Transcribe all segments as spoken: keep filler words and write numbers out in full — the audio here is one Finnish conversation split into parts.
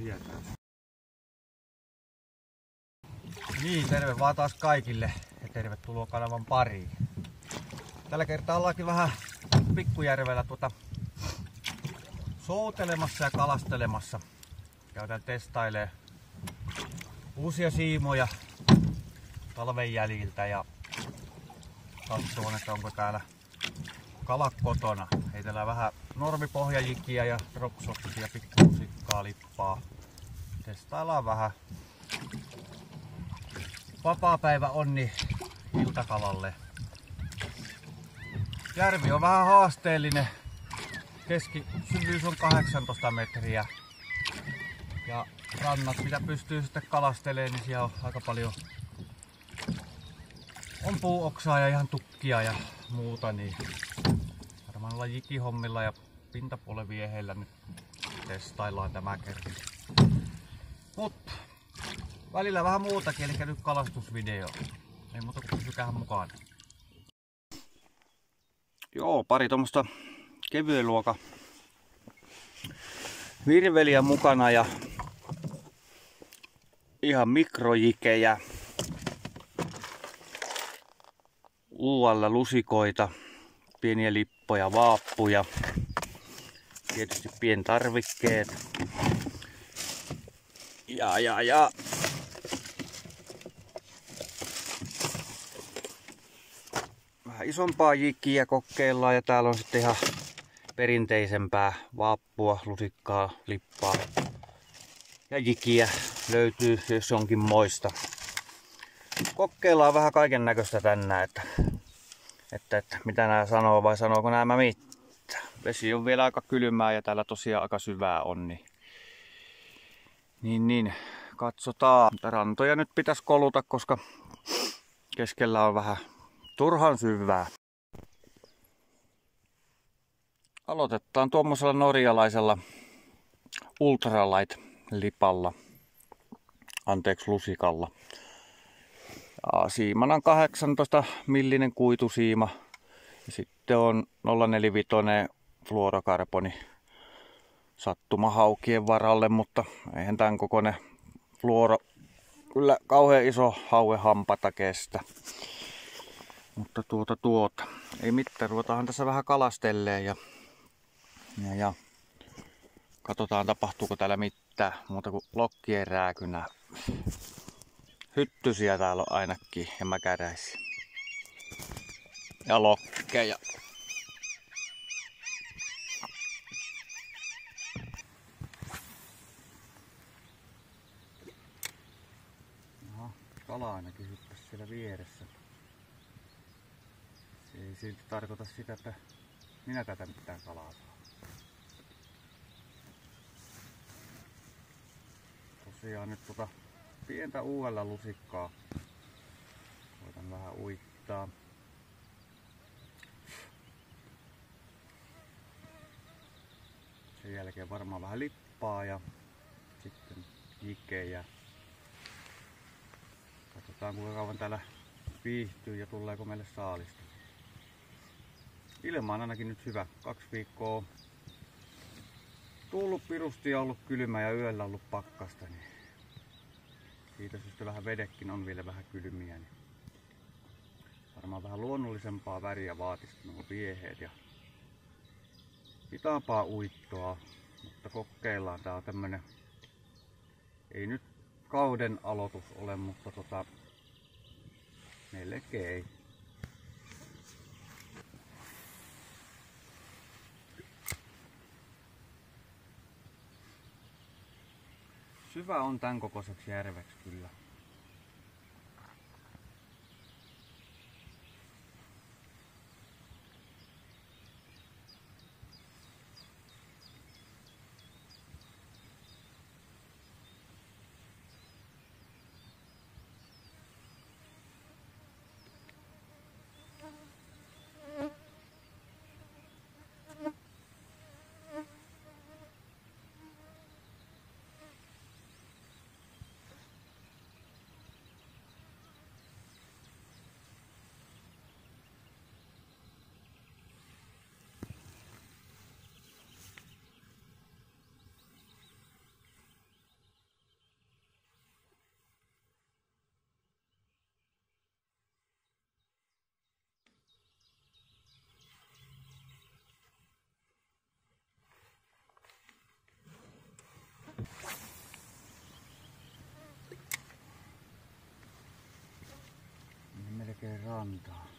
Tietää. Niin, terve vaan taas kaikille ja tervetuloa kanavan pariin. Tällä kertaa ollaankin vähän Pikkujärvellä tuota soutelemassa ja kalastelemassa. Käydään testailemaan uusia siimoja talven jäljiltä ja katsotaan, että onko täällä kalat kotona. Heitellään vähän normipohjajikiä ja dropshottia, pikkusikkaa, lippaa. Testaillaan vähän. Vapaapäivä onni iltakalalle. Järvi on vähän haasteellinen. Keskisyvyys on kahdeksantoista metriä. Ja rannat, mitä pystyy sitten kalastelemaan, niin siellä on aika paljon on puuoksaa ja ihan tukkia ja muuta. Niin varmaan ollaan jikihommilla ja pintapuolevieheillä nyt testaillaan tämä kerta. Mutta välillä vähän muutakin, eli nyt kalastusvideo. Ei muuta kuin pysykää mukaan. Joo, pari tuommoista kevyen luokan virveliä mukana ja ihan mikrojikejä. U L-lusikoita, pieniä lippoja, vaappuja, tietysti pientarvikkeet. Ja, ja, ja. Vähän isompaa jikiä kokeillaan ja täällä on sitten ihan perinteisempää vaappua, lusikkaa, lippaa ja jikiä löytyy, jos onkin moista. Kokeillaan vähän kaiken näköistä tänään, että, että, että mitä nämä sanoo vai sanooko nämä mitään. Vesi on vielä aika kylmää ja täällä tosiaan aika syvää on, niin Niin, niin, katsotaan. Rantoja nyt pitäisi koluta, koska keskellä on vähän turhan syvää. Aloitetaan tuommoisella norjalaisella ultralight-lipalla. Anteeksi, lusikalla. Ja siimana on kahdeksantoista millinen kuitusiima. Ja sitten on nolla neljä viisi fluorokarboni sattumahaukien varalle, mutta eihän tämän kokoinen fluoro kyllä kauhean iso hauehampata kestä. Mutta tuota tuota, ei mitään, ruvetaan tässä vähän kalastelleen ja, ja, ja katsotaan tapahtuuko täällä mitään muuta kuin lokkien rääkynä. Hyttysiä täällä on ainakin ja mäkäräisiä. Ja lokkeja. Kala ainakin hyppäsi siellä vieressä. Se ei silti tarkoita sitä, että minä tätä mitään kalaa saa. Tosiaan nyt tota pientä U L-lusikkaa. Koitan vähän uittaa. Sen jälkeen varmaan vähän lippaa ja sitten jikejä. Katsotaan kuinka kauan täällä viihtyy ja tuleeko meille saalista. Ilma on ainakin nyt hyvä. Kaksi viikkoa tullut pirusti ja ollut kylmä ja yöllä ollut pakkasta. Niin siitä syystä vähän vedekin on vielä vähän kylmiä. Niin varmaan vähän luonnollisempaa väriä vaatisi nuo vieheet ja hitaampaa uittoa. Mutta kokeillaan. Tää on tämmönen, ei nyt kauden aloitus ole, mutta tota, melkein. Syvä on tän kokoiseksi järveksi kyllä. rantaan.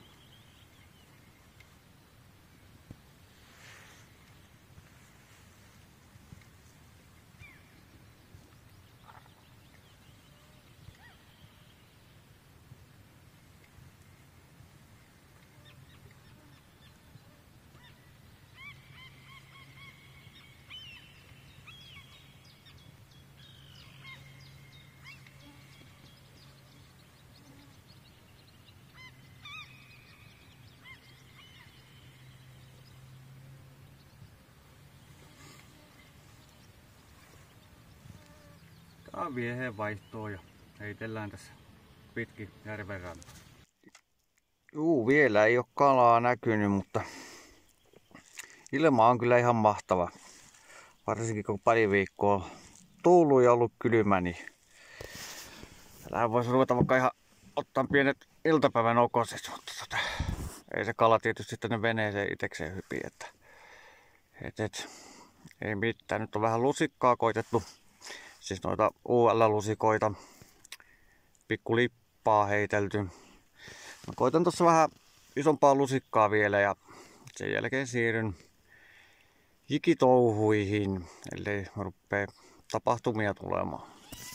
Tää on vieheen vaihtoa ja heitellään tässä pitkin järven rantaa. Juu, vielä ei ole kalaa näkynyt, mutta ilma on kyllä ihan mahtava. Varsinkin kun pari viikkoa tuullut ja ollut kylmä, niin täällähän voisi ruveta vaikka ihan ottaa pienet iltapäivän okoset, mutta tota, ei se kala tietysti tänne veneeseen itekseen hypi, että et, et, ei mitään. Nyt on vähän lusikkaa koitettu. Siis noita U L-lusikoita, pikku lippaa heitelty. Mä koitan tuossa vähän isompaa lusikkaa vielä ja sen jälkeen siirryn jikitouhuihin, ellei rupee tapahtumia tulemaan.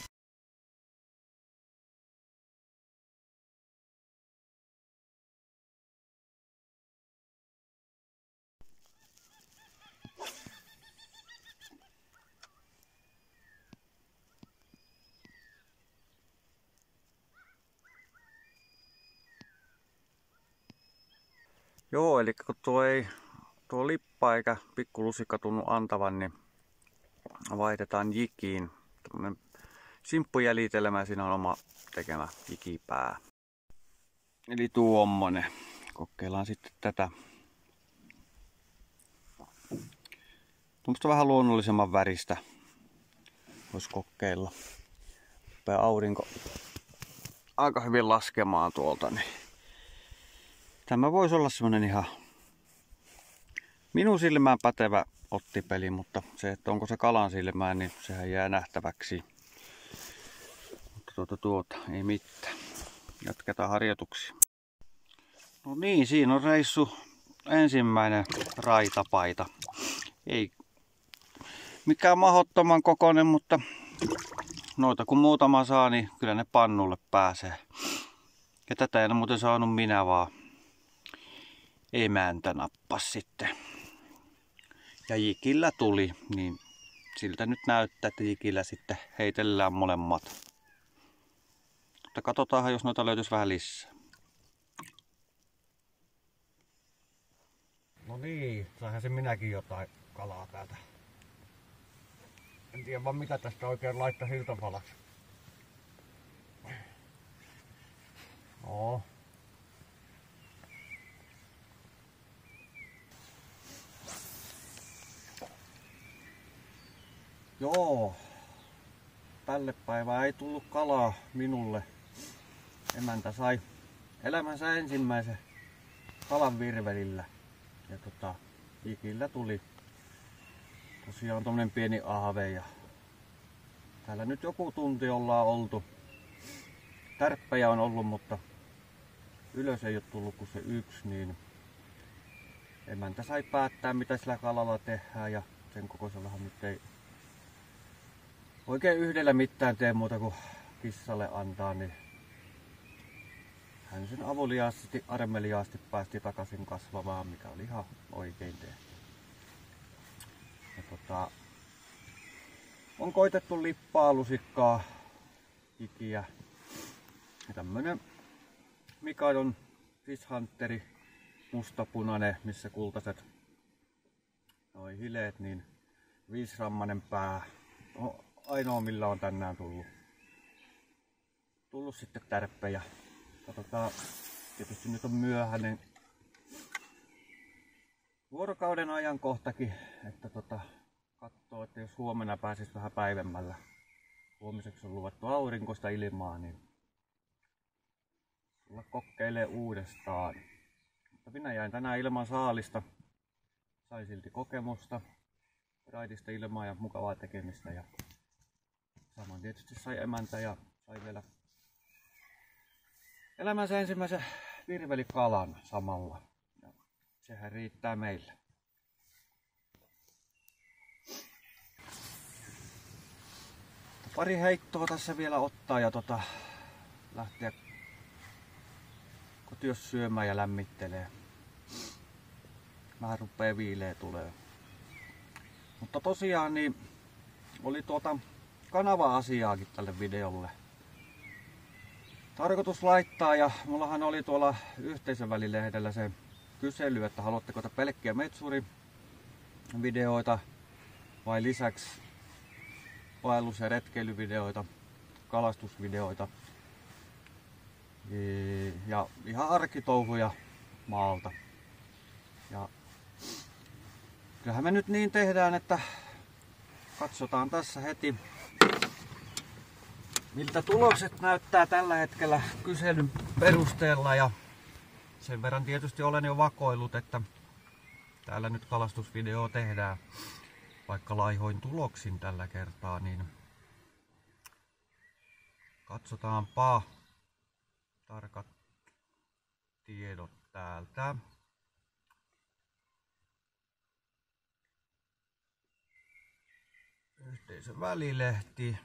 Joo, eli kun tuo ei tuo lippa eikä pikku lusikka tunnu antavan, niin vaihdetaan jikiin. Tällainen simppujäljitelmä, siinä on oma tekemä jikipää. Eli tuommoinen. Kokeillaan sitten tätä. Tuommoista vähän luonnollisemman väristä voisi kokeilla. Rupeaa aurinko aika hyvin laskemaan tuolta, niin tämä voisi olla semmonen ihan minun silmään pätevä ottipeli, mutta se, että onko se kalan silmään, niin sehän jää nähtäväksi. Mutta tuota tuota, ei mitään. Jatketaan harjoituksia. No niin, siinä on reissu ensimmäinen raitapaita. Ei mikään mahdottoman kokoinen, mutta noita kun muutama saa, niin kyllä ne pannulle pääsee. Ja tätä en muuten saanut minä, vaan emäntä nappas sitten. Ja jikillä tuli, niin siltä nyt näyttää, että jikillä sitten heitellään molemmat. Mutta katsotaanhan, jos noita löytyisi vähän lisää. No niin, saihan se minäkin jotain kalaa täältä. En tiedä vaan mitä tästä oikein laittaa iltapalaksi. No. Joo. Tälle päivään ei tullut kalaa minulle. Emäntä sai elämänsä ensimmäisen kalan virvelillä. Ja tota, jikillä tuli tosiaan tommonen pieni ahve ja täällä nyt joku tunti ollaan oltu. Tärppejä on ollut, mutta ylös ei ole tullut kuin se yksi, niin emäntä sai päättää mitä sillä kalalla tehdään ja sen kokoisellahan nyt ei oikein yhdellä mitään tee muuta kuin kissalle antaa, niin hän sen avuliaasti, armeliaasti päästi takaisin kasvamaan, mikä oli ihan oikein tehty. Ja tota, on koitettu lippaa, lusikkaa, jikiä ja tämmönen Mikadon Fish Hunteri, mustapunainen, missä kultaiset noi hileet, niin viisrammanen pää. No, ainoa millä on tänään tullut, tullut sitten tärppejä. Katsotaan, tietysti nyt on myöhäinen vuorokauden ajankohtakin, että tota, katsoo, että jos huomenna pääsis vähän päivemmällä. Huomiseksi on luvattu aurinkoista ilmaa, niin tulla kokeilee uudestaan. Mutta minä jäin tänään ilman saalista. Sai silti kokemusta, raidista ilmaa ja mukavaa tekemistä. Ja saman tietysti sai emäntä ja sai vielä elämänsä ensimmäisen virvelikalan samalla. Ja sehän riittää meille. Pari heittoa tässä vielä ottaa ja tota, lähteä kotios syömään ja lämmittelee. Vähän rupee viileä tulee. Mutta tosiaan niin oli tuota kanava-asiaakin tälle videolle tarkoitus laittaa, ja mullahan oli tuolla yhteisövälilehdellä se kysely, että haluatteko te pelkkiä metsurivideoita vai lisäksi vaellus- ja retkeilyvideoita, kalastusvideoita ja ihan arkitouhuja maalta. Ja kyllähän me nyt niin tehdään, että katsotaan tässä heti, miltä tulokset näyttää tällä hetkellä kyselyn perusteella. Ja sen verran tietysti olen jo vakoillut, että täällä nyt kalastusvideo tehdään, vaikka laihoin tuloksin tällä kertaa, niin katsotaanpa tarkat tiedot täältä. Yhteisön välilehti.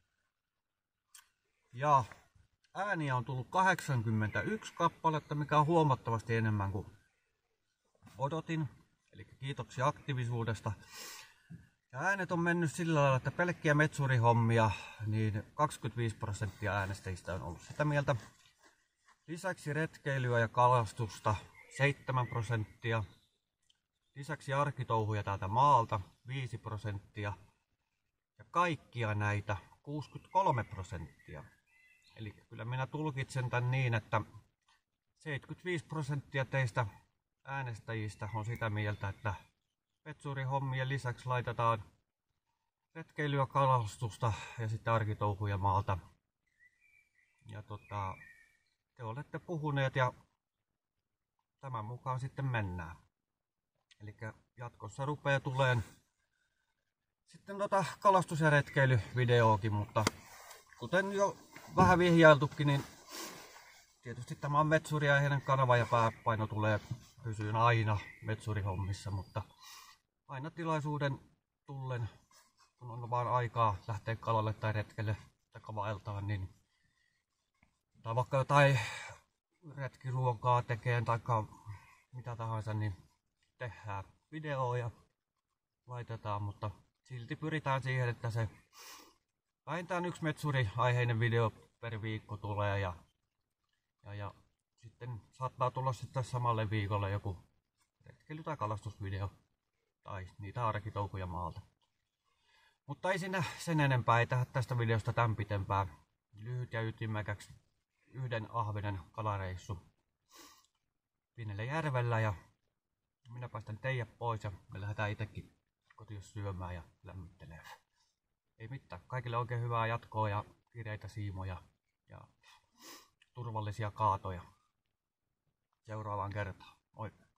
Ja ääniä on tullut kahdeksankymmentäyksi kappaletta, mikä on huomattavasti enemmän kuin odotin. Eli kiitoksia aktiivisuudesta. Ja äänet on mennyt sillä lailla, että pelkkiä metsurihommia, niin kaksikymmentäviisi prosenttia äänestäjistä on ollut sitä mieltä. Lisäksi retkeilyä ja kalastusta seitsemän prosenttia. Lisäksi arkitouhuja täältä maalta viisi prosenttia. Ja kaikkia näitä kuusikymmentäkolme prosenttia. Eli kyllä minä tulkitsen tämän niin, että seitsemänkymmentäviisi prosenttia teistä äänestäjistä on sitä mieltä, että metsurihommien lisäksi laitetaan retkeilyä, kalastusta ja sitten arkitouhuja maalta. Ja tota, te olette puhuneet ja tämän mukaan sitten mennään. Eli jatkossa rupeaa tuleen sitten tota kalastus- ja retkeilyvideoakin, mutta kuten jo vähän vihjailtukin, niin tietysti tämä on metsuriaiheinen kanava ja pääpaino tulee pysyyn aina metsurihommissa, mutta aina tilaisuuden tullen, kun on vaan aikaa lähteä kalalle tai retkelle tai vaeltaan, niin tai vaikka jotain retkiruokaa tekeen tai mitä tahansa, niin tehdään videoa ja laitetaan, mutta silti pyritään siihen, että se vähintään yksi metsuri-aiheinen video per viikko tulee ja, ja, ja sitten saattaa tulla sitten samalle viikolle joku retkeily- tai kalastusvideo tai niitä arkitouhuja maalta. Mutta ei siinä sen enempää, ei tehdä tästä videosta tämän pitempää. Lyhyt ja ytimekäksi yhden ahvenen kalareissu pienellä järvellä ja minä päästän teidät pois ja me lähdetään itsekin kotiin syömään ja lämmittelemään. Ei mitään. Kaikille oikein hyvää jatkoa ja kireitä siimoja ja turvallisia kaatoja. Seuraavaan kertaan. Moi!